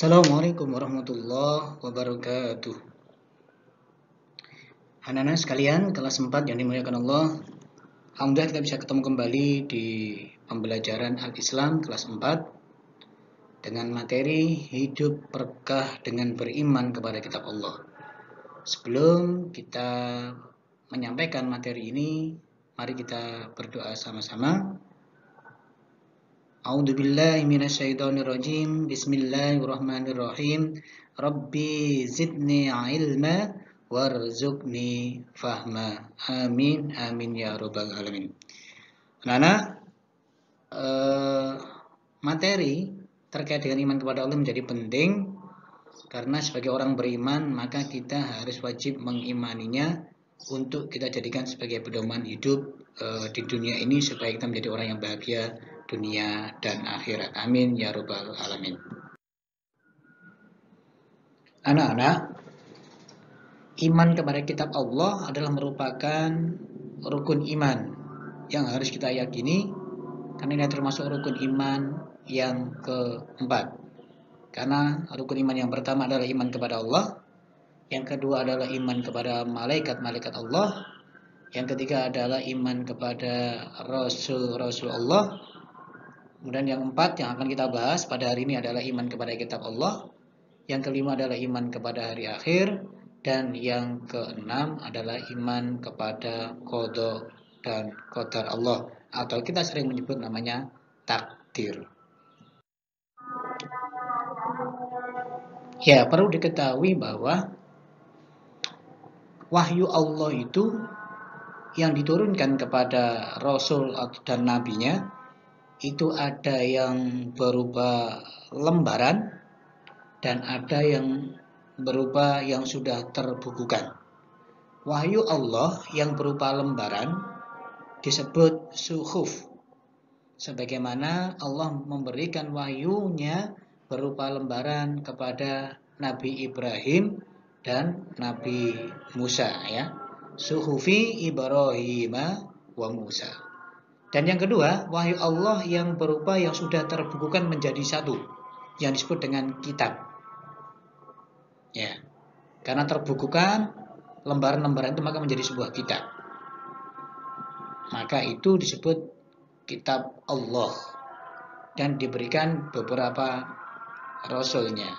Assalamualaikum warahmatullahi wabarakatuh. Anak-anak sekalian, kelas 4 yang dimuliakan Allah. Alhamdulillah kita bisa ketemu kembali di pembelajaran Al-Islam kelas 4 dengan materi hidup berkah dengan beriman kepada kitab Allah. Sebelum kita menyampaikan materi ini, mari kita berdoa sama-sama. A'udzubillahi minasyaitonirrajim. Bismillahirrahmanirrahim. Rabbi zidni ilma warzuqni fahma. Amin amin ya rabbal alamin. Anak-anak, materi terkait dengan iman kepada Allah menjadi penting karena sebagai orang beriman maka kita harus wajib mengimaninya untuk kita jadikan sebagai pedoman hidup di dunia ini supaya kita menjadi orang yang bahagia dunia dan akhirat. Amin ya rabbal alamin. Anak-anak, iman kepada kitab Allah adalah merupakan rukun iman yang harus kita yakini karena ini termasuk rukun iman yang keempat. Karena rukun iman yang pertama adalah iman kepada Allah, yang kedua adalah iman kepada malaikat-malaikat Allah, yang ketiga adalah iman kepada Rasul-Rasul Allah. Kemudian yang empat yang akan kita bahas pada hari ini adalah iman kepada kitab Allah. Yang kelima adalah iman kepada hari akhir. Dan yang keenam adalah iman kepada qada dan qadar Allah. Atau kita sering menyebut namanya takdir. Ya, perlu diketahui bahwa wahyu Allah itu yang diturunkan kepada Rasul dan Nabi-Nya itu ada yang berupa lembaran dan ada yang berupa yang sudah terbukukan. Wahyu Allah yang berupa lembaran disebut suhuf. Sebagaimana Allah memberikan wahyunya berupa lembaran kepada Nabi Ibrahim dan Nabi Musa, ya. Suhufi Ibrahim wa Musa. Dan yang kedua, wahyu Allah yang berupa yang sudah terbukukan menjadi satu, yang disebut dengan kitab. Ya, karena terbukukan lembaran-lembaran itu maka menjadi sebuah kitab. Maka itu disebut kitab Allah dan diberikan beberapa rasulnya.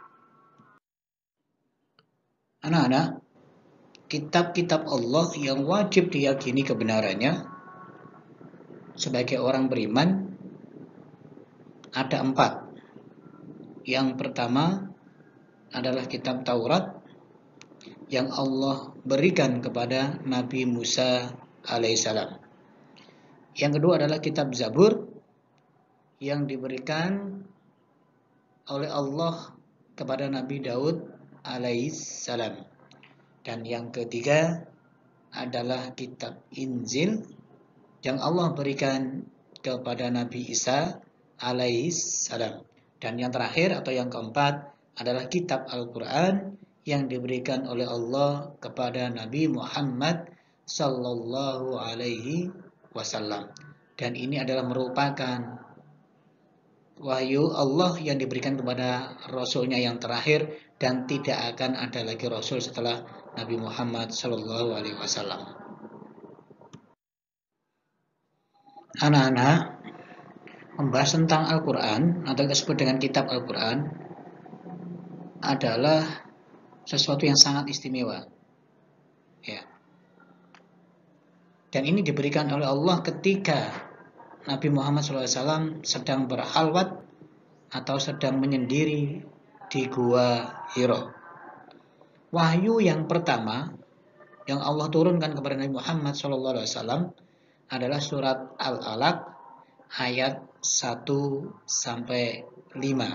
Anak-anak, kitab-kitab Allah yang wajib diyakini kebenarannya sebagai orang beriman ada 4. Yang pertama adalah kitab Taurat yang Allah berikan kepada Nabi Musa alaihissalam. Yang kedua adalah kitab Zabur yang diberikan oleh Allah kepada Nabi Daud alaihissalam. Dan yang ketiga adalah kitab Injil yang Allah berikan kepada Nabi Isa alaihissalam. Dan yang terakhir atau yang keempat adalah kitab Al-Quran yang diberikan oleh Allah kepada Nabi Muhammad sallallahu alaihi wasallam. Dan ini adalah merupakan wahyu Allah yang diberikan kepada Rasulnya yang terakhir dan tidak akan ada lagi Rasul setelah Nabi Muhammad sallallahu alaihi wasallam. Anak-anak, membahas tentang Al-Quran atau kita sebut dengan kitab Al-Quran adalah sesuatu yang sangat istimewa, ya. Dan ini diberikan oleh Allah ketika Nabi Muhammad SAW sedang berhalwat atau sedang menyendiri di Gua Hira. Wahyu yang pertama yang Allah turunkan kepada Nabi Muhammad SAW adalah surat Al-Alaq ayat 1-5.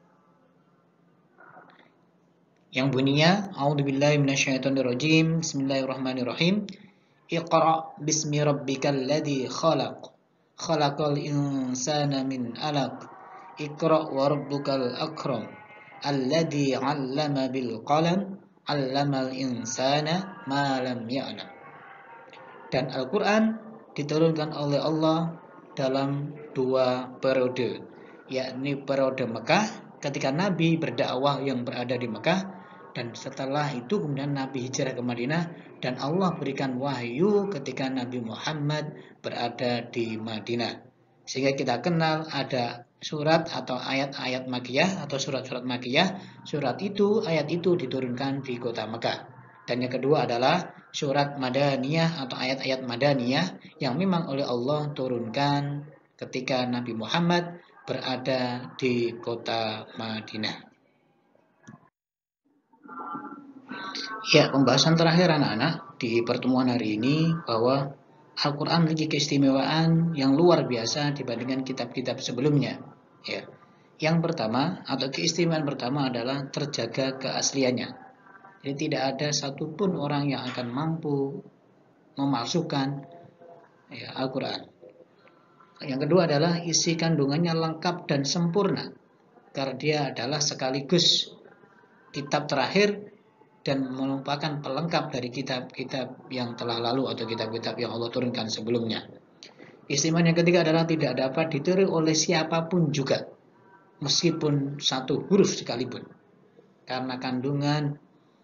Yang bunyinya A'udzubillahi minasyaitonirrajim. Bismillahirrahmanirrahim. Iqra bismi rabbikal ladzi khalaq. Khalaqal insana min 'alaq. Iqra wa rabbukal akram. Alladzi 'allama bil qalam. 'Allamal insana ma lam ya'lam. Dan Al-Qur'an diturunkan oleh Allah dalam 2 periode, yakni periode Mekah ketika Nabi berdakwah yang berada di Mekah, dan setelah itu kemudian Nabi hijrah ke Madinah, dan Allah berikan wahyu ketika Nabi Muhammad berada di Madinah. Sehingga kita kenal ada surat atau ayat-ayat Makkiyah atau surat-surat Makkiyah. Ayat itu diturunkan di kota Mekah. Dan yang kedua adalah surat Madaniyah atau ayat-ayat Madaniyah yang memang oleh Allah turunkan ketika Nabi Muhammad berada di kota Madinah. Ya, pembahasan terakhir anak-anak di pertemuan hari ini bahwa Al-Quran memiliki keistimewaan yang luar biasa dibandingkan kitab-kitab sebelumnya. Ya. Yang pertama atau keistimewaan pertama adalah terjaga keasliannya. Jadi tidak ada satupun orang yang akan mampu memalsukan Al-Quran. Yang kedua adalah isi kandungannya lengkap dan sempurna, karena dia adalah sekaligus kitab terakhir dan merupakan pelengkap dari kitab-kitab yang telah lalu atau kitab-kitab yang Allah turunkan sebelumnya. Istimewa yang ketiga adalah tidak dapat ditiru oleh siapapun juga, meskipun satu huruf sekalipun, karena kandungan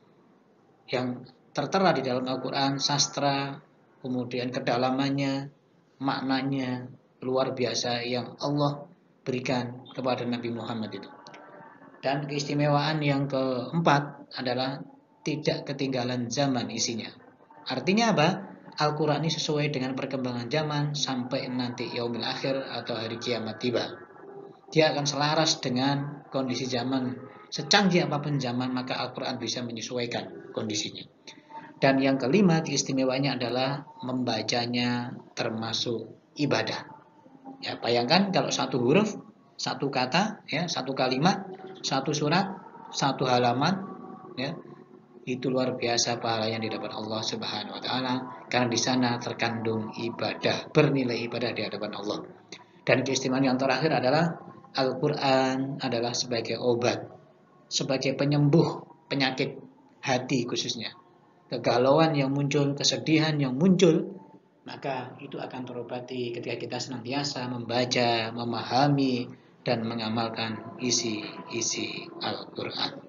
yang tertera di dalam Al-Quran, sastra, kemudian kedalamannya, maknanya luar biasa yang Allah berikan kepada Nabi Muhammad itu. Dan keistimewaan yang keempat adalah tidak ketinggalan zaman isinya. Artinya apa? Al-Quran ini sesuai dengan perkembangan zaman sampai nanti yaumil akhir atau hari kiamat tiba. Dia akan selaras dengan kondisi zaman. Secanggih apapun zaman, maka Al-Quran bisa menyesuaikan kondisinya. Dan yang kelima, keistimewaannya adalah membacanya termasuk ibadah. Ya, bayangkan kalau satu huruf, satu kata, ya, satu kalimat, satu surat, satu halaman, ya, itu luar biasa pahala yang didapat Allah Subhanahu wa taala, karena di sana terkandung ibadah, bernilai ibadah di hadapan Allah. Dan keistimewaan yang terakhir adalah Al-Quran adalah sebagai obat, sebagai penyembuh penyakit hati khususnya. Kegalauan yang muncul, kesedihan yang muncul, maka itu akan terobati ketika kita senantiasa membaca, memahami, dan mengamalkan isi Al-Quran.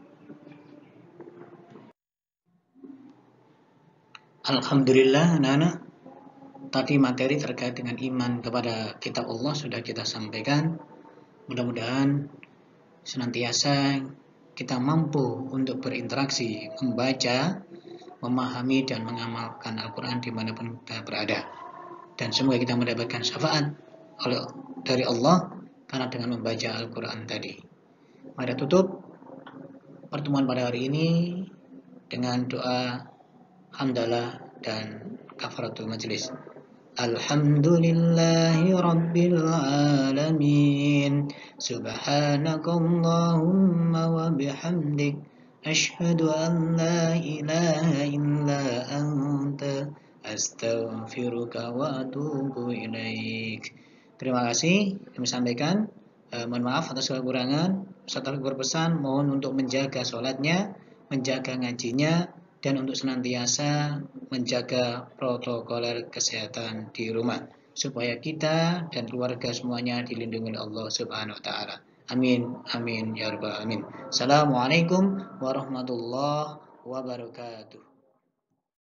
Alhamdulillah anak-anak, tadi materi terkait dengan iman kepada kitab Allah sudah kita sampaikan. Mudah-mudahan senantiasa kita mampu untuk berinteraksi, membaca, memahami, dan mengamalkan Al-Quran dimanapun kita berada. Dan semoga kita mendapatkan syafaat dari Allah karena dengan membaca Al-Quran tadi. Mari tutup pertemuan pada hari ini dengan doa hamdalah dan kafaratul majlis. Alhamdulillahi Rabbil Alamin. Subhanakallahumma wa bihamdik, Ashhadu an la ilaha illa anta, astaghfiruka wa atubu ilaik. Terima kasih kami sampaikan. Mohon maaf atas kekurangan. Setelah berpesan mohon untuk menjaga sholatnya, menjaga ngajinya, dan untuk senantiasa menjaga protokoler kesehatan di rumah, supaya kita dan keluarga semuanya dilindungi oleh Allah Subhanahu wa taala. Amin, amin, ya rabbal alamin. Assalamualaikum warahmatullahi wabarakatuh.